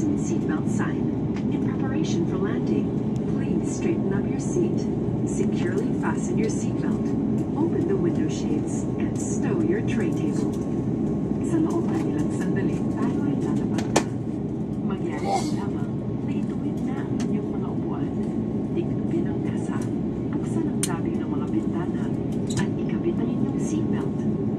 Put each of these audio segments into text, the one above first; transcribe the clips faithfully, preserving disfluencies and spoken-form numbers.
Fasten Seatbelt sign. In preparation for landing, please straighten up your seat. Securely fasten your seatbelt. Open the window shades and stow your tray table. Sa loob ng ilang sandali, tayo ay lalabas na. Magyari lamang na ituwid na ang inyong mga upuan. Tigtupin ang mesa, buksan ang tabi ng mga bintana, at ikabit ang inyong seatbelt.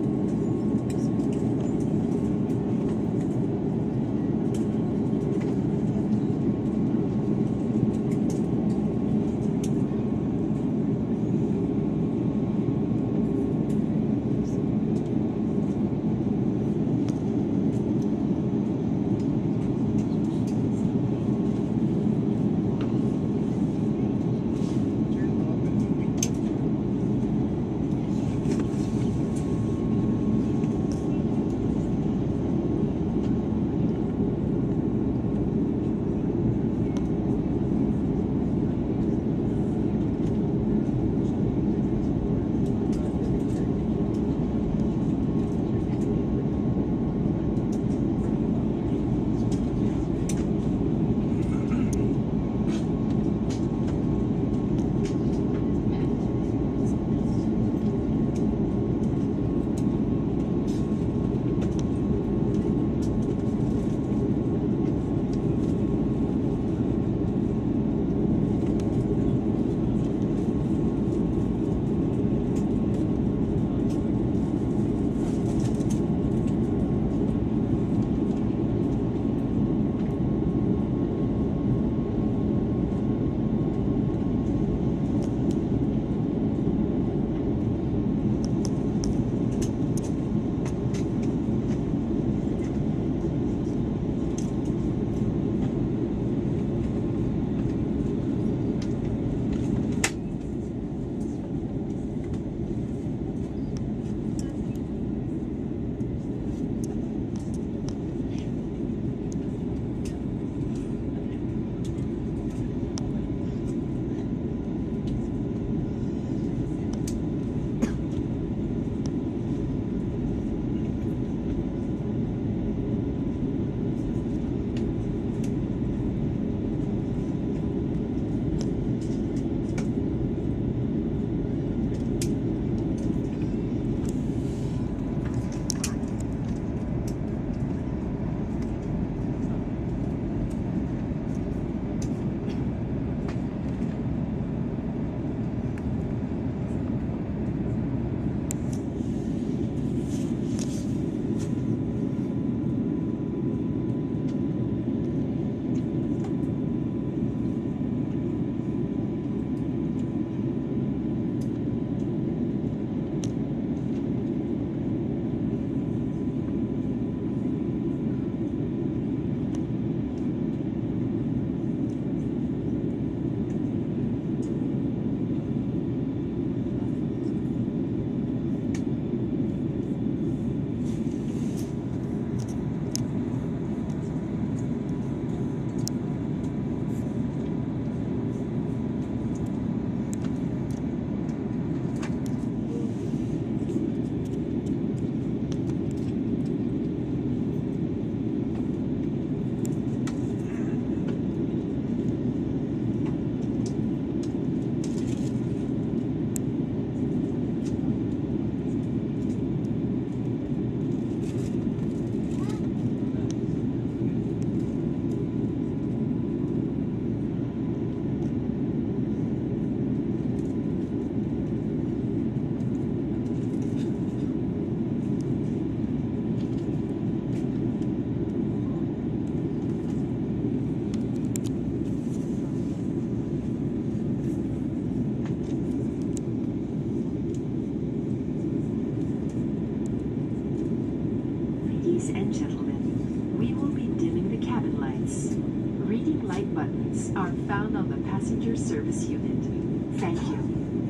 Ladies and gentlemen, we will be dimming the cabin lights. Reading light buttons are found on the passenger service unit. Thank you.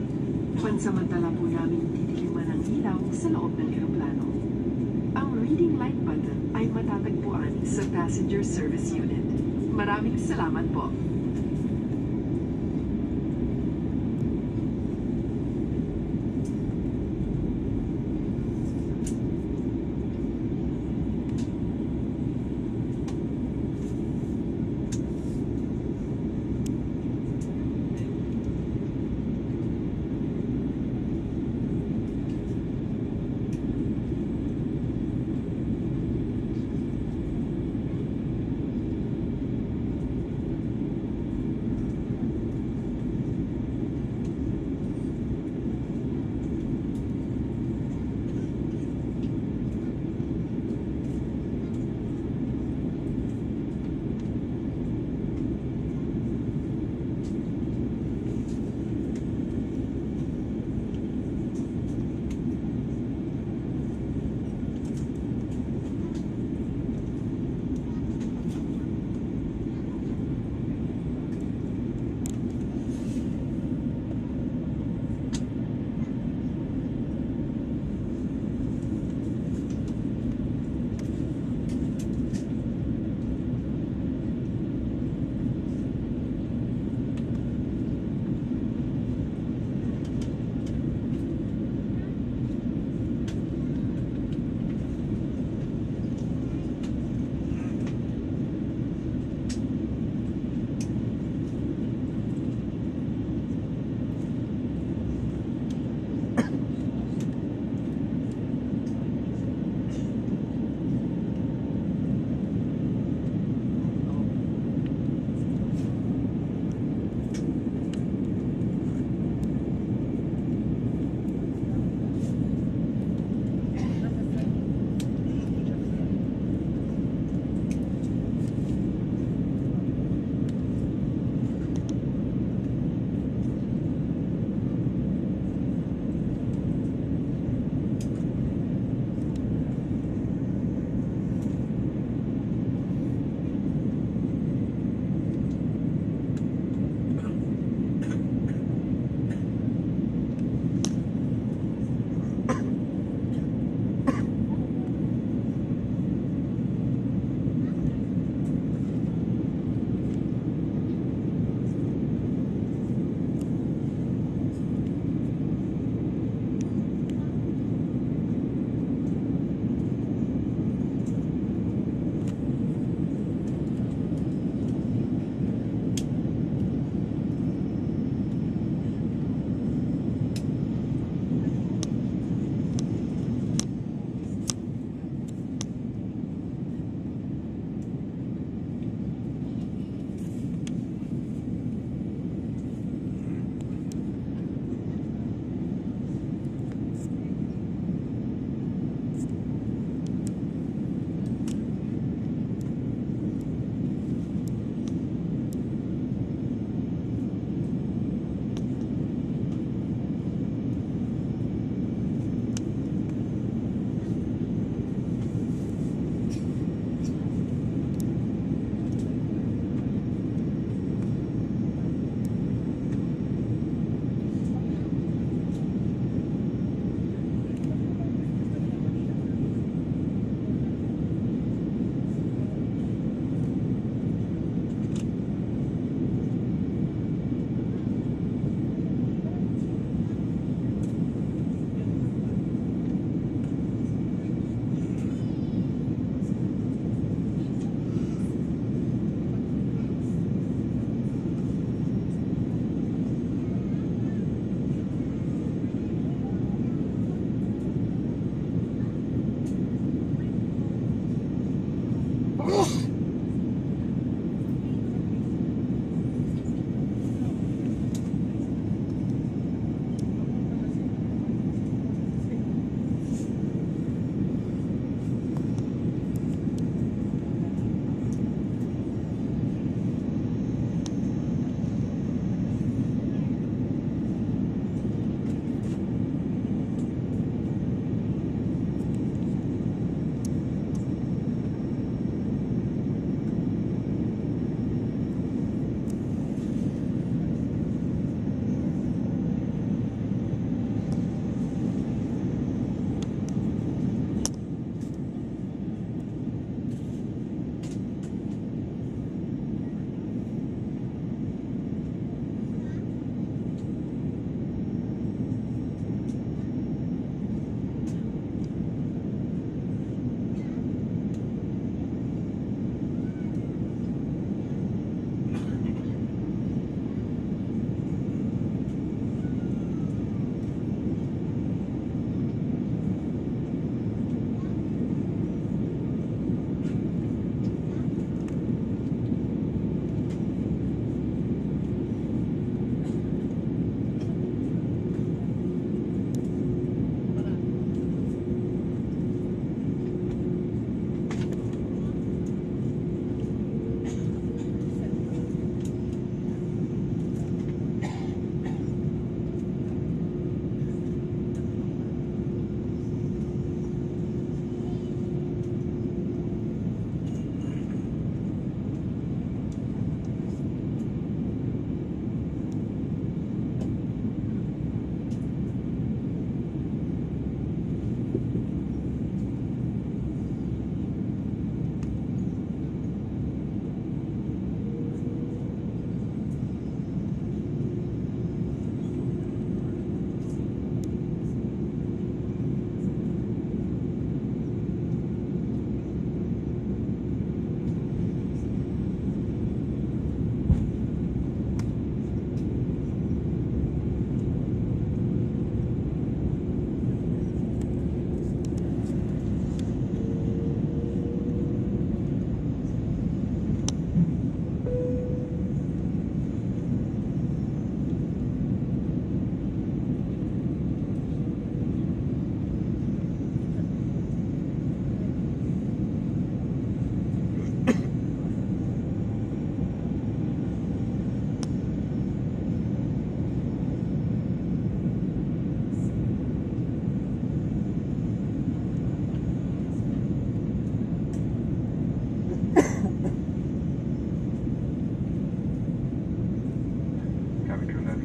Pansamantala po namin didiliman ang ilaw sa loob ng eroplano. Ang reading light button ay matatagpuan sa passenger service unit. Maraming salamat po.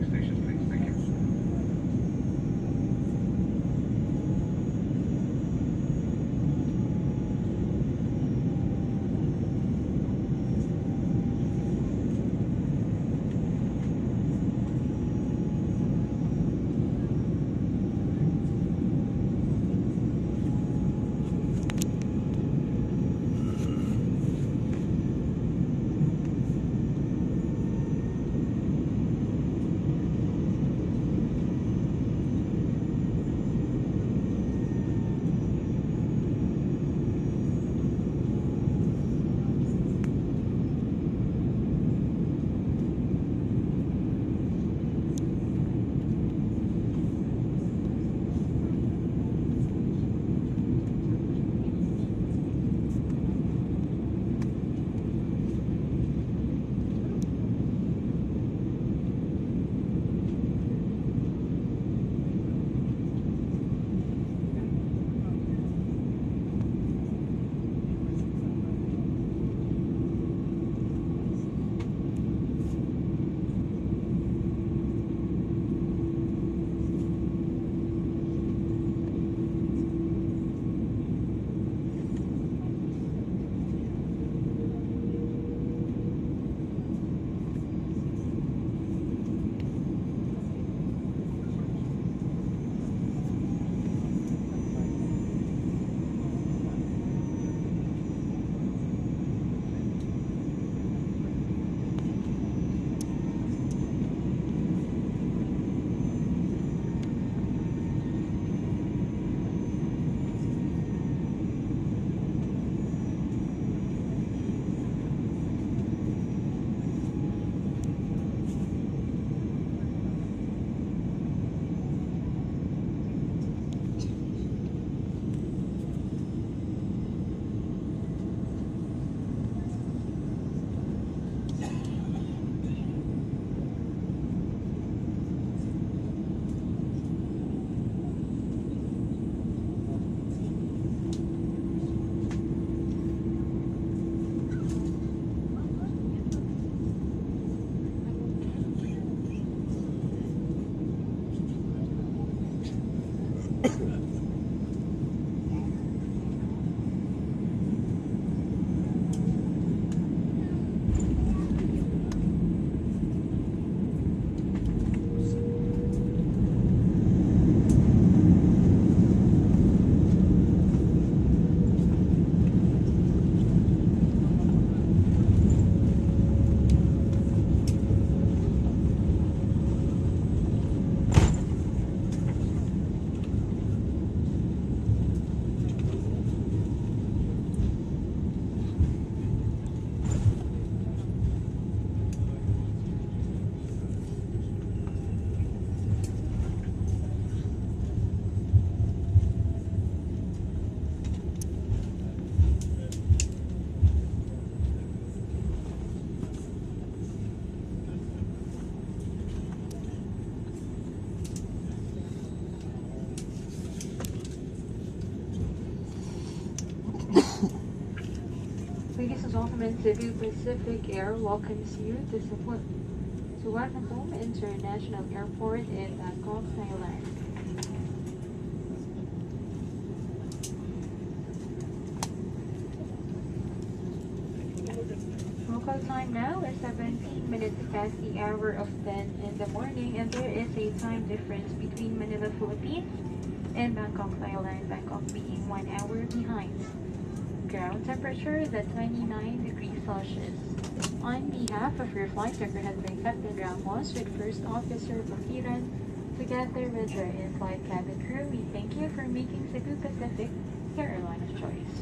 landing stations, please. Thank you. Ladies and gentlemen, Cebu Pacific Air welcomes you to Suvarnabhumi International Airport in Bangkok, Thailand. Local time now is seventeen minutes past the hour of ten in the morning, and there is a time difference between Manila, Philippines and Bangkok, Thailand, Bangkok being one hour behind. Ground temperature is at twenty-nine degrees Celsius. On behalf of your flight deck has been Captain Ramos with First Officer Bakiran, together with the in-flight cabin crew, we thank you for making Cebu Pacific your airline of choice.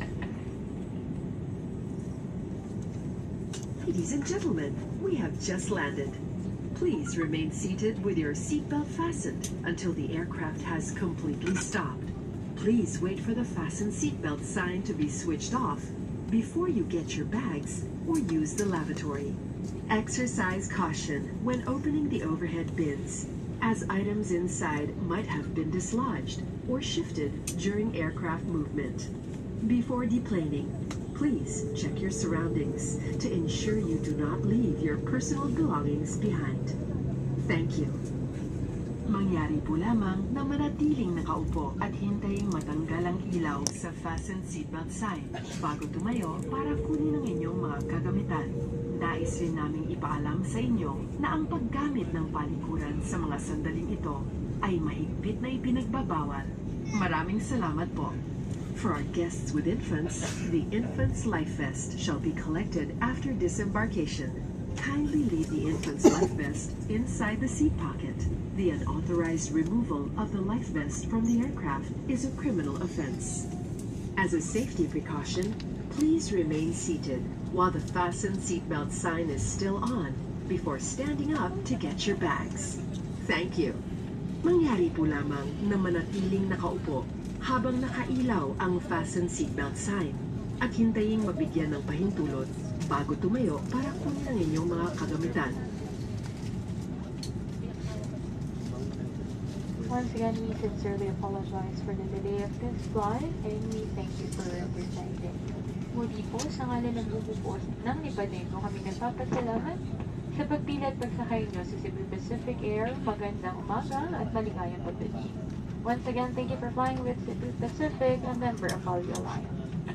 Ladies and gentlemen, we have just landed. Please remain seated with your seatbelt fastened until the aircraft has completely stopped. Please wait for the fasten seatbelt sign to be switched off before you get your bags or use the lavatory. Exercise caution when opening the overhead bins, as items inside might have been dislodged or shifted during aircraft movement. Before deplaning, please check your surroundings to ensure you do not leave your personal belongings behind. Thank you. Mangyari po lamang na manatiling nakaupo at hintayin matanggal ang ilaw sa fasten seatbelt sign bago tumayo para kunin ang inyong mga kagamitan. Nais rin naming ipaalam sa inyo na ang paggamit ng palikuran sa mga sandaling ito ay mahigpit na ipinagbabawal. Maraming salamat po. For our guests with infants, the Infants Life Vest shall be collected after disembarkation. Kindly leave the infant's life vest inside the seat pocket. The unauthorized removal of the life vest from the aircraft is a criminal offense. As a safety precaution, please remain seated while the fasten seatbelt sign is still on before standing up to get your bags. Thank you. Mangyari po lamang na manatiling nakaupo habang nakailaw ang fasten seatbelt sign at hintaying mabigyan ng pahintulot bago tumayo para kunin ang inyong mga kagamitan. Once again, we sincerely apologize for the delay of this flight and we thank you for understanding. Muli po, sa ngalan ng bububos ng Nipadengo, kami nagpapasalamat sa pagpili at pagsakay nyo sa Cebu Pacific Air. Magandang umaga at maligayang pagdating. Once again, thank you for flying with Cebu Pacific, a member of Alio Alliance.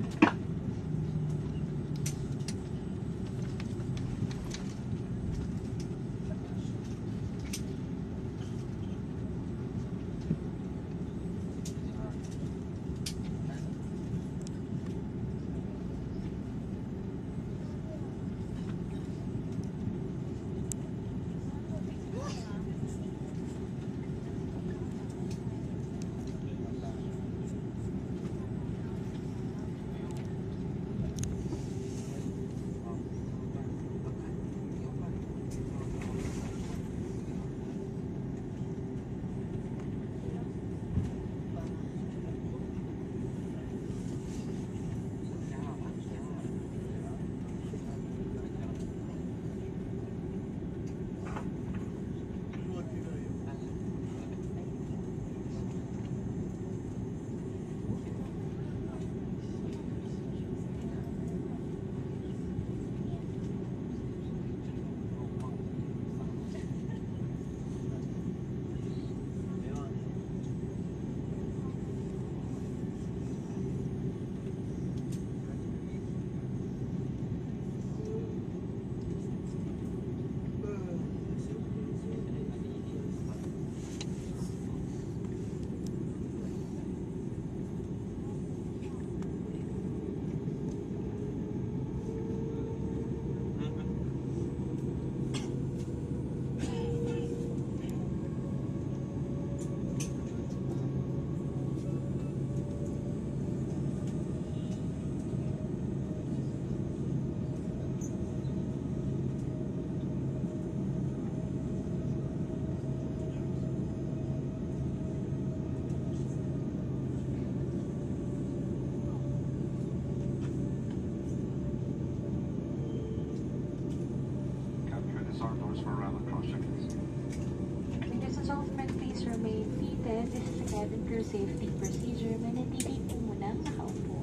Ladies and gentlemen, please remain seated. This is a cabin crew safety procedure. Manatili po muna nakaupo.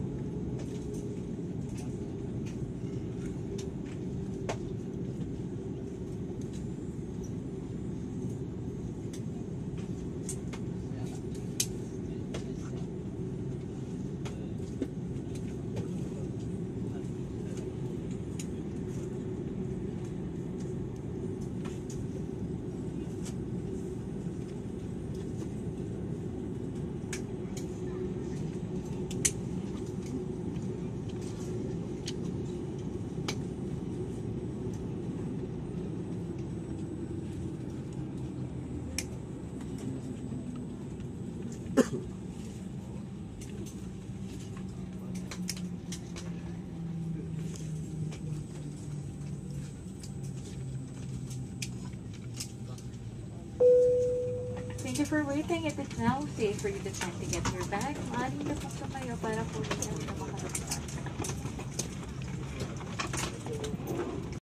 Thank you for waiting. It is now safe for you to try to get your bag. Maaari na pong tumayo para po ninyo na makalapitan.